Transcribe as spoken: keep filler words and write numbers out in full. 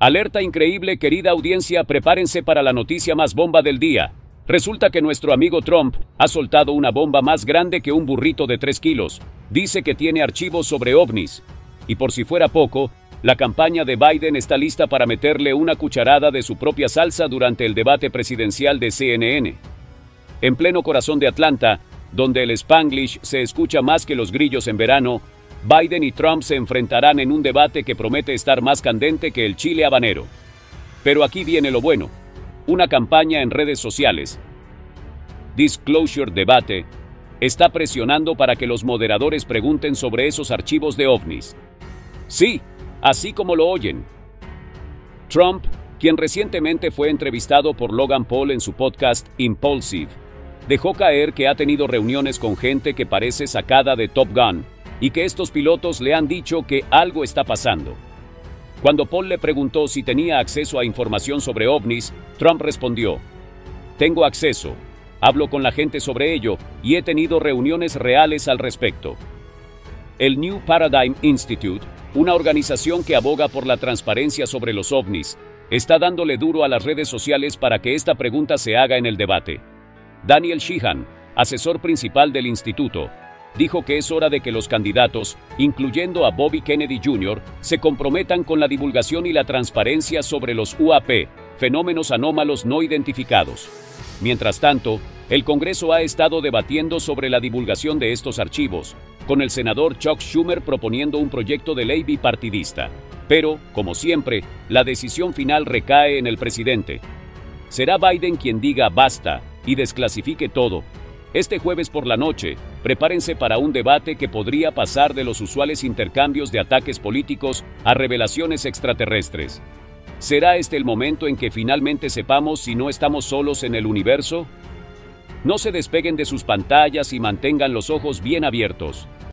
Alerta increíble, querida audiencia, prepárense para la noticia más bomba del día. Resulta que nuestro amigo Trump ha soltado una bomba más grande que un burrito de tres kilos. Dice que tiene archivos sobre ovnis. Y por si fuera poco, la campaña de Biden está lista para meterle una cucharada de su propia salsa durante el debate presidencial de C N N. En pleno corazón de Atlanta, donde el Spanglish se escucha más que los grillos en verano, Biden y Trump se enfrentarán en un debate que promete estar más candente que el chile habanero. Pero aquí viene lo bueno. Una campaña en redes sociales, Disclosure Debate, está presionando para que los moderadores pregunten sobre esos archivos de ovnis. Sí, así como lo oyen. Trump, quien recientemente fue entrevistado por Logan Paul en su podcast Impulsive, dejó caer que ha tenido reuniones con gente que parece sacada de Top Gun y que estos pilotos le han dicho que algo está pasando. Cuando Paul le preguntó si tenía acceso a información sobre ovnis, Trump respondió: "Tengo acceso, hablo con la gente sobre ello y he tenido reuniones reales al respecto". El New Paradigm Institute, una organización que aboga por la transparencia sobre los ovnis, está dándole duro a las redes sociales para que esta pregunta se haga en el debate. Daniel Sheehan, asesor principal del instituto, dijo que es hora de que los candidatos, incluyendo a Bobby Kennedy junior, se comprometan con la divulgación y la transparencia sobre los U A P, fenómenos anómalos no identificados. Mientras tanto, el Congreso ha estado debatiendo sobre la divulgación de estos archivos, con el senador Chuck Schumer proponiendo un proyecto de ley bipartidista. Pero, como siempre, la decisión final recae en el presidente. Será Biden quien diga basta y desclasifique todo. Este jueves por la noche, prepárense para un debate que podría pasar de los usuales intercambios de ataques políticos a revelaciones extraterrestres. ¿Será este el momento en que finalmente sepamos si no estamos solos en el universo? No se despeguen de sus pantallas y mantengan los ojos bien abiertos.